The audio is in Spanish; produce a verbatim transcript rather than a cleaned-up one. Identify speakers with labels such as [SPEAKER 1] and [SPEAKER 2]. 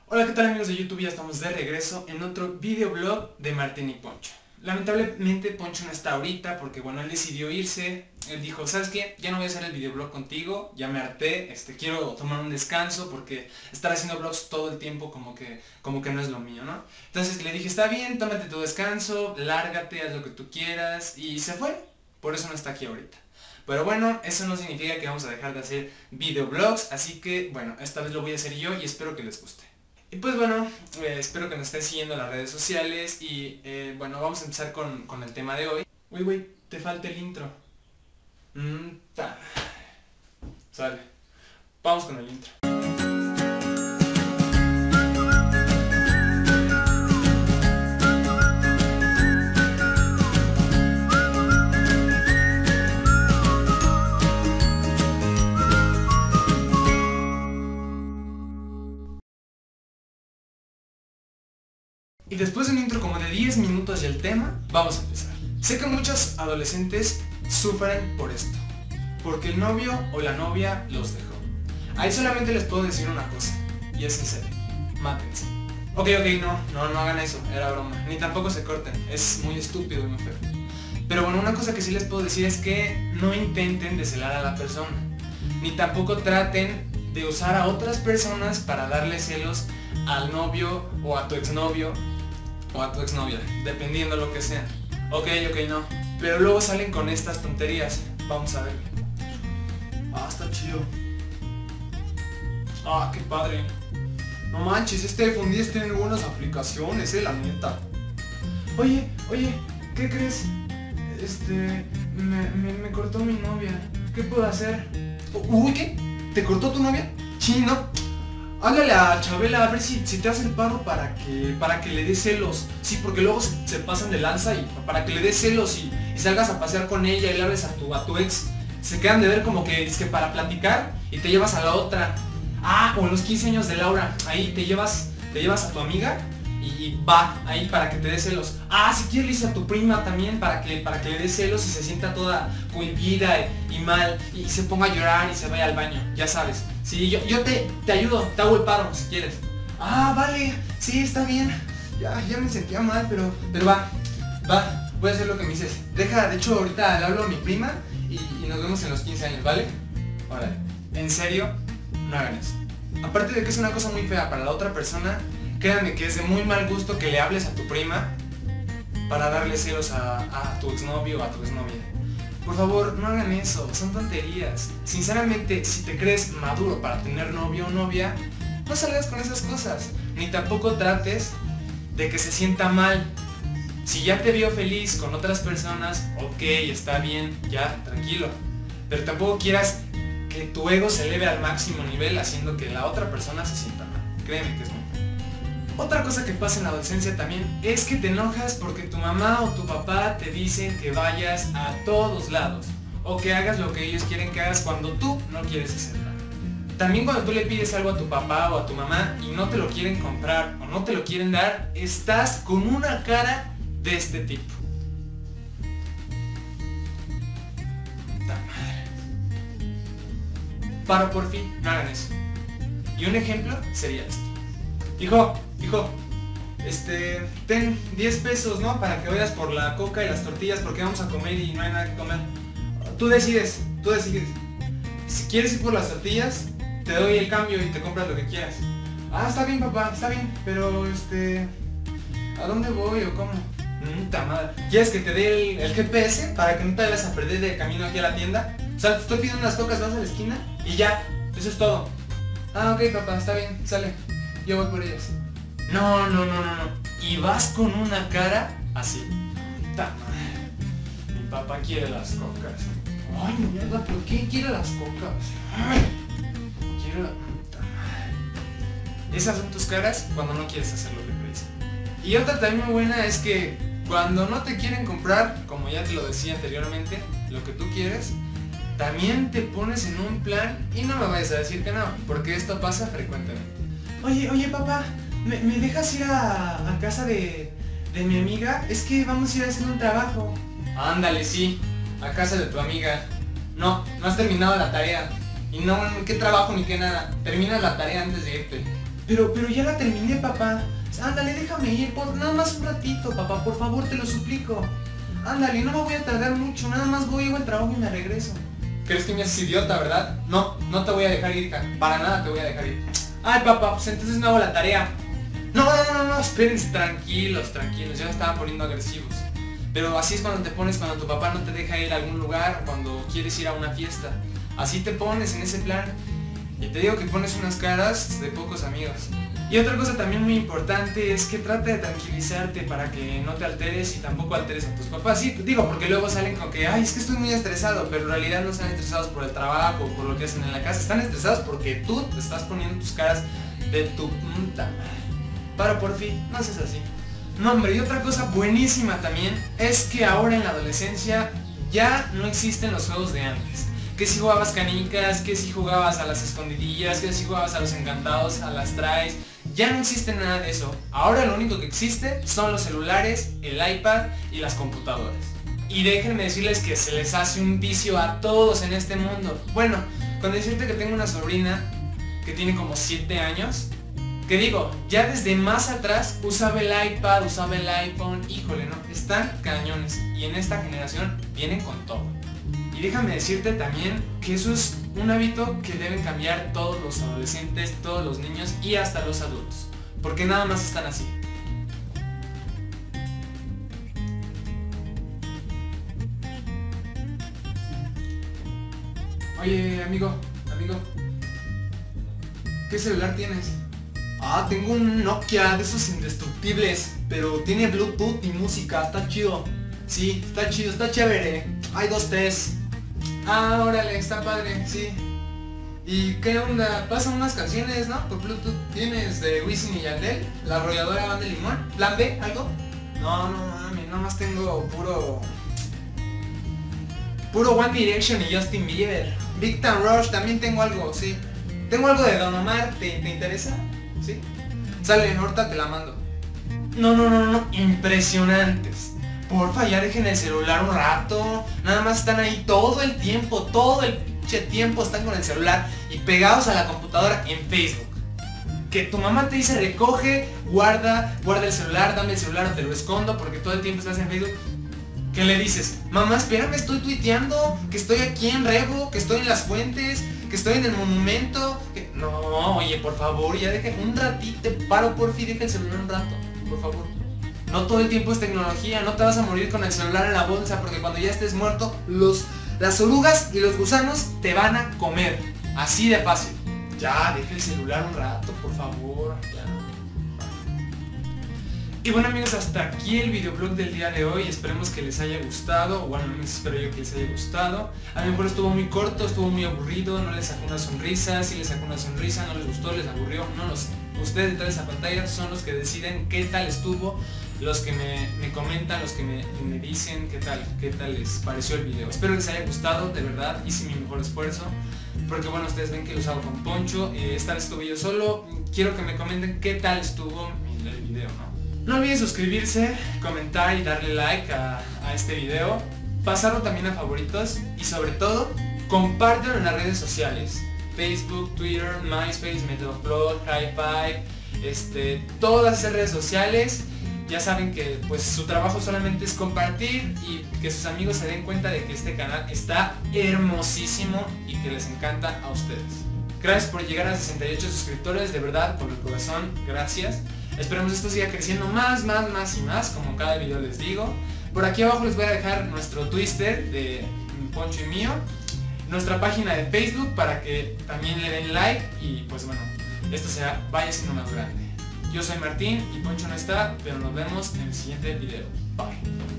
[SPEAKER 1] Hola, ¿qué tal amigos de YouTube? Ya estamos de regreso en otro videoblog de Martín y Poncho. Lamentablemente Poncho no está ahorita porque bueno, él decidió irse. Él dijo, ¿sabes qué? Ya no voy a hacer el videoblog contigo, ya me harté, este, quiero tomar un descanso porque estar haciendo vlogs todo el tiempo como que, como que no es lo mío, ¿no? Entonces le dije, está bien, tómate tu descanso, lárgate, haz lo que tú quieras, y se fue. Por eso no está aquí ahorita. Pero bueno, eso no significa que vamos a dejar de hacer videoblogs, así que bueno, esta vez lo voy a hacer yo y espero que les guste. Y pues bueno, eh, espero que nos estén siguiendo en las redes sociales y eh, bueno, vamos a empezar con, con el tema de hoy. Uy, uy, te falta el intro. Mm, ta. Sale. Vamos con el intro. Y después de un intro como de diez minutos y el tema, vamos a empezar. Sé que muchos adolescentes sufren por esto, porque el novio o la novia los dejó. Ahí solamente les puedo decir una cosa, y es en serio, mátense. Ok, ok, no, no, no hagan eso, era broma. Ni tampoco se corten, es muy estúpido y muy feo. Pero bueno, una cosa que sí les puedo decir es que no intenten descelar a la persona, ni tampoco traten de usar a otras personas para darle celos al novio o a tu exnovio o a tu exnovia, dependiendo lo que sea. Ok, ok, no. Pero luego salen con estas tonterías. Vamos a ver. Ah, está chido. Ah, qué padre. No manches, este iPhone diez tiene buenas aplicaciones, eh, la neta. Oye, oye, ¿qué crees? Este, me, me, me cortó mi novia. ¿Qué puedo hacer? Uy, ¿qué? ¿Te cortó tu novia? Sí, no. Háblale a Chabela a ver si, si te hace el paro para que para que le dé celos. Sí, porque luego se, se pasan de lanza y para que le dé celos y, y salgas a pasear con ella y le hables a tu, a tu ex. Se quedan de ver como que es que para platicar y te llevas a la otra. Ah, o en los quince años de Laura, ahí te llevas, te llevas a tu amiga y va ahí para que te dé celos. Ah, si quieres le dices a tu prima también para que, para que le dé celos y se sienta toda cohibida y, y mal y se ponga a llorar y se vaya al baño, ya sabes. Sí, yo, yo te, te ayudo, te hago el paro si quieres. Ah, vale, sí, está bien. Ya, ya me sentía mal, pero, pero va, va, voy a hacer lo que me dices. Deja, de hecho ahorita le hablo a mi prima y, y nos vemos en los quince años, ¿vale? Órale. En serio, no hagan eso. Aparte de que es una cosa muy fea para la otra persona, créanme que es de muy mal gusto que le hables a tu prima para darle celos a, a tu exnovio o a tu exnovia. Por favor, no hagan eso, son tonterías. Sinceramente, si te crees maduro para tener novio o novia, no salgas con esas cosas. Ni tampoco trates de que se sienta mal. Si ya te vio feliz con otras personas, ok, está bien, ya, tranquilo. Pero tampoco quieras que tu ego se eleve al máximo nivel haciendo que la otra persona se sienta mal. Créeme que es muy feo. Otra cosa que pasa en la adolescencia también es que te enojas porque tu mamá o tu papá te dicen que vayas a todos lados o que hagas lo que ellos quieren que hagas cuando tú no quieres hacerlo. También cuando tú le pides algo a tu papá o a tu mamá y no te lo quieren comprar o no te lo quieren dar, estás con una cara de este tipo. Puta madre. Para por fin, no hagan eso. Y un ejemplo sería esto. Hijo, hijo, este, ten diez pesos, ¿no? Para que vayas por la coca y las tortillas porque vamos a comer y no hay nada que comer. Tú decides, tú decides. Si quieres ir por las tortillas, te doy el cambio y te compras lo que quieras. Ah, está bien, papá, está bien, pero este, ¿a dónde voy o cómo? Puta madre. ¿Quieres que te dé el, el G P S para que no te vayas a perder de camino aquí a la tienda? O sea, te estoy pidiendo unas cocas, vas a la esquina y ya, eso es todo. Ah, ok, papá, está bien, sale. Yo voy por ellas. No, no, no, no, no. Y vas con una cara así. Puta madre. Mi papá quiere las cocas. Ay, mierda, ¿por qué quiere las cocas? Ay, quiero la puta madre. Esas son tus caras cuando no quieres hacer lo que te dicen. Y otra también muy buena es que cuando no te quieren comprar, como ya te lo decía anteriormente, lo que tú quieres, también te pones en un plan y no me vayas a decir que no, porque esto pasa frecuentemente. Oye, oye papá, ¿me, me dejas ir a, a casa de, de mi amiga? Es que vamos a ir a hacer un trabajo. Ándale, sí, a casa de tu amiga. No, no has terminado la tarea. Y no, qué trabajo ni qué nada. Termina la tarea antes de irte. Pero, pero ya la terminé, papá. Ándale, déjame ir, por nada más un ratito, papá, por favor, te lo suplico. Ándale, no me voy a tardar mucho, nada más voy, hago el trabajo y me regreso. ¿Crees que me haces idiota, verdad? No, no te voy a dejar ir, hija. Para nada te voy a dejar ir. Ay, papá, pues entonces no hago la tarea. No, no, no, no, espérense, tranquilos, tranquilos, ya me estaban poniendo agresivos. Pero así es cuando te pones cuando tu papá no te deja ir a algún lugar, cuando quieres ir a una fiesta. Así te pones en ese plan. Y te digo que pones unas caras de pocos amigos. Y otra cosa también muy importante es que trata de tranquilizarte para que no te alteres y tampoco alteres a tus papás. Sí, digo, porque luego salen con que, ay, es que estoy muy estresado, pero en realidad no están estresados por el trabajo o por lo que hacen en la casa. Están estresados porque tú te estás poniendo tus caras de tu puta madre. Para, por fin, no seas así. No, hombre, y otra cosa buenísima también es que ahora en la adolescencia ya no existen los juegos de antes. Que si jugabas canicas, que si jugabas a las escondidillas, que si jugabas a los encantados, a las traes. Ya no existe nada de eso. Ahora lo único que existe son los celulares, el iPad y las computadoras. Y déjenme decirles que se les hace un vicio a todos en este mundo. Bueno, con decirte que tengo una sobrina que tiene como siete años, que digo, ya desde más atrás usaba el iPad, usaba el iPhone, híjole, no, están cañones. Y en esta generación vienen con todo. Y déjame decirte también que eso es un hábito que deben cambiar todos los adolescentes, todos los niños y hasta los adultos. Porque nada más están así. Oye, amigo, amigo, ¿qué celular tienes? Ah, tengo un Nokia de esos indestructibles, pero tiene Bluetooth y música, está chido. Sí, está chido, está chévere. Hay dos T's. Ah, órale, está padre, sí. ¿Y qué onda? Pasan unas canciones, ¿no? Por Bluetooth. ¿Tienes de Wisin y Yandel? ¿La arrolladora Banda de Limón? ¿Plan B? ¿Algo? No, no mami, nomás tengo puro... Puro One Direction y Justin Bieber. Big Time Rush, también tengo algo, sí. Tengo algo de Don Omar, ¿te, te interesa? ¿Sí? Sale, ahorita te la mando. No, no, no, no, impresionantes. Porfa, ya dejen el celular un rato. Nada más están ahí todo el tiempo, todo el pinche tiempo están con el celular y pegados a la computadora en Facebook. Que tu mamá te dice recoge, guarda, guarda el celular, dame el celular o te lo escondo porque todo el tiempo estás en Facebook. ¿Qué le dices? Mamá, espérame, estoy tuiteando, que estoy aquí en Rebo, que estoy en Las Fuentes, que estoy en el monumento. Que... No, oye, por favor, ya deje un ratito, paro por fin, deja el celular un rato, por favor. No todo el tiempo es tecnología, no te vas a morir con el celular en la bolsa porque cuando ya estés muerto, los, las orugas y los gusanos te van a comer. Así de fácil. Ya, deja el celular un rato, por favor. Ya. Y bueno amigos, hasta aquí el videoblog del día de hoy. Esperemos que les haya gustado. Bueno, no espero yo que les haya gustado. A lo mejor estuvo muy corto, estuvo muy aburrido, no les sacó una sonrisa. Si les sacó una sonrisa, no les gustó, les aburrió, no lo sé. Ustedes detrás de esa pantalla son los que deciden qué tal estuvo. Los que me, me comentan, los que me, me dicen qué tal, qué tal les pareció el video. Espero les haya gustado, de verdad, hice mi mejor esfuerzo. Porque bueno, ustedes ven que los hago con Poncho. eh, Esta vez estuve yo solo. Quiero que me comenten qué tal estuvo el video, ¿no? No olviden suscribirse, comentar y darle like a, a este video. Pasarlo también a favoritos. Y sobre todo, compártelo en las redes sociales. Facebook, Twitter, MySpace, Metalupload, HiFi, este, todas esas redes sociales. Ya saben que pues su trabajo solamente es compartir y que sus amigos se den cuenta de que este canal está hermosísimo y que les encanta a ustedes. Gracias por llegar a sesenta y ocho suscriptores, de verdad, con el corazón, gracias. Esperemos esto siga creciendo más, más, más y más, como cada video les digo. Por aquí abajo les voy a dejar nuestro Twitter de Poncho y mío, nuestra página de Facebook para que también le den like y pues bueno, esto sea, vaya siendo más grande. Yo soy Martín y Poncho no está, pero nos vemos en el siguiente video. Bye.